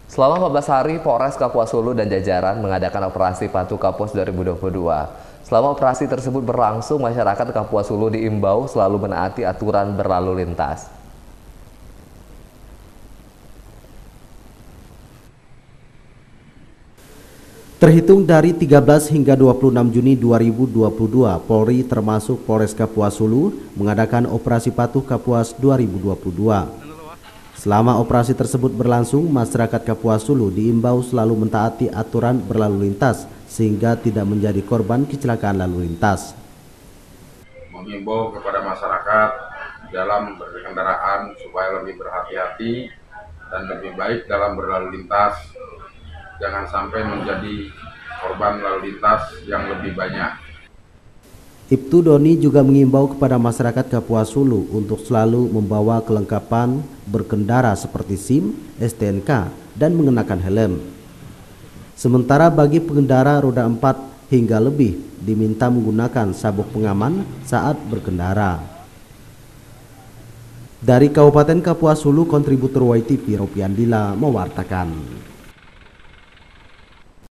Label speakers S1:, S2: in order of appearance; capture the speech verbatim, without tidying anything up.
S1: Selama empat belas hari, Polres Kapuas Hulu dan jajaran mengadakan operasi Patuh Kapus dua ribu dua puluh dua. Selama operasi tersebut berlangsung, masyarakat Kapuas Hulu diimbau selalu menaati aturan berlalu lintas.
S2: Terhitung dari tiga belas hingga dua puluh enam Juni dua ribu dua puluh dua, Polri termasuk Polres Kapuas Hulu mengadakan operasi Patuh Kapuas dua ribu dua puluh dua. Selama operasi tersebut berlangsung, masyarakat Kapuas Hulu diimbau selalu mentaati aturan berlalu lintas sehingga tidak menjadi korban kecelakaan lalu lintas.
S3: Mengimbau kepada masyarakat dalam berkendaraan supaya lebih berhati-hati dan lebih baik dalam berlalu lintas. Jangan sampai menjadi korban lalu lintas yang lebih banyak.
S2: Ibtu Doni juga mengimbau kepada masyarakat Kapuas Hulu untuk selalu membawa kelengkapan berkendara seperti SIM, S T N K, dan mengenakan helm. Sementara bagi pengendara roda empat hingga lebih diminta menggunakan sabuk pengaman saat berkendara. Dari Kabupaten Kapuas Hulu, kontributor Y T V Ropiandila mewartakan.